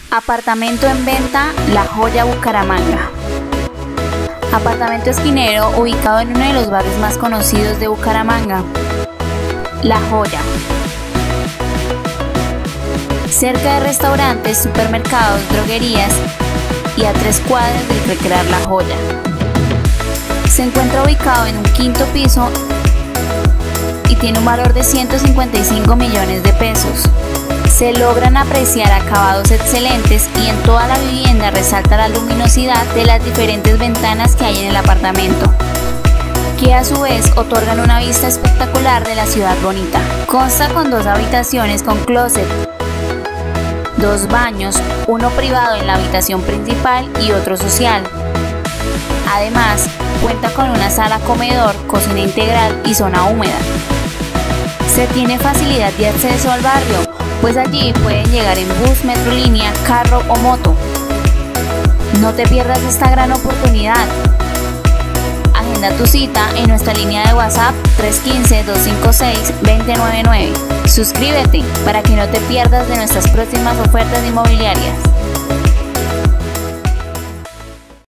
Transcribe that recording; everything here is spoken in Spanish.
Apartamento en venta, La Joya, Bucaramanga. Apartamento esquinero ubicado en uno de los barrios más conocidos de Bucaramanga, La Joya. Cerca de restaurantes, supermercados, droguerías y a 3 cuadras del Recrear La Joya. Se encuentra ubicado en un 5º piso y tiene un valor de 155 millones de pesos. Se logran apreciar acabados excelentes y en toda la vivienda resalta la luminosidad de las diferentes ventanas que hay en el apartamento, que a su vez otorgan una vista espectacular de la ciudad bonita. Consta con 2 habitaciones con closet, 2 baños, uno privado en la habitación principal y otro social. Además, cuenta con una sala comedor, cocina integral y zona húmeda. Se tiene facilidad de acceso al barrio, pues allí pueden llegar en bus, metrolínea, carro o moto. No te pierdas esta gran oportunidad. Agenda tu cita en nuestra línea de WhatsApp 315-256-2099. Suscríbete para que no te pierdas de nuestras próximas ofertas inmobiliarias.